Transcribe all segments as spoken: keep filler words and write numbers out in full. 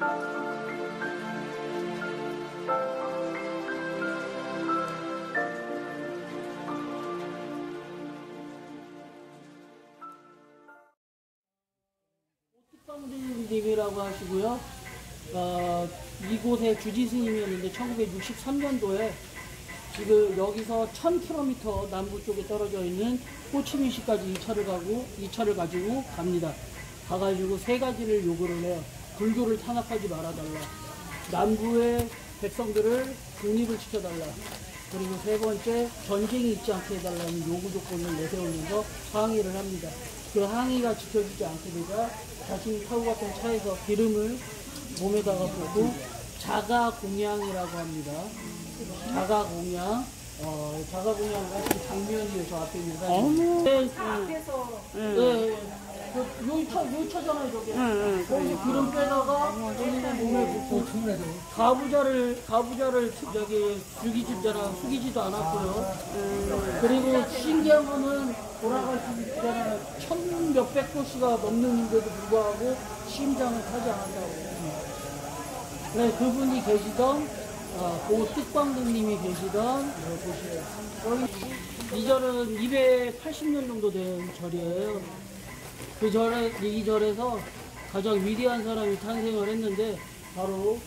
님이라고 하시고요. 어, 이곳의 주지 스님이었는데 천구백육십삼 년도에 지금 여기서 천 킬로미터 남부 쪽에 떨어져 있는 호치민시까지 이 차를 가고 이 차를 가지고 갑니다. 가가지고 세 가지를 요구를 해요. 불교를 탄압하지 말아달라. 남부의 백성들을 독립을 시켜달라. 그리고 세 번째, 전쟁이 있지 않게 해달라는 요구 조건을 내세우면서 항의를 합니다. 그 항의가 지켜지지 않게 되자 자신이 타고 갔던 차에서 기름을 몸에다가 붓고 자가 공양이라고 합니다. 자가 공양, 어, 자가 공양을 하신 장면이 저 앞에 있는 사진. 네, 앞에서 네, 네. 그, 여기 차, 여기 차잖아요, 저기. 응, 응, 거기서 기름 빼다가 본인의 몸에 붓고 가부좌를, 가부좌를 저기 죽이지잖아, 숙이지도 않았고요. 음, 그리고 신기한 거는 돌아가시잖아요. 천 몇백 도시가 넘는데도 불구하고 심장을 타지 않았다고. 네, 그분이 계시던, 어, 고 뜻광등님이 계시던 곳이에요. 여기 이 절은 이백팔십 년 정도 된 절이에요. 그 절에, 이 절에서 가장 위대한 사람이 탄생을 했는데, 바로,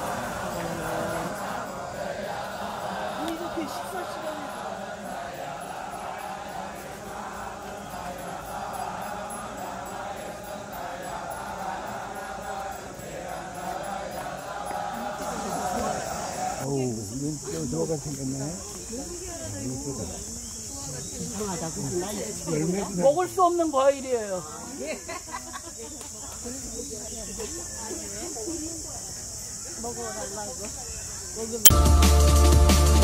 어, 이렇게 식사 시간에 어우, 이건 저거가 생겼네. 이상하다고. 먹을 수 없는 과일이에요. 먹어달라고.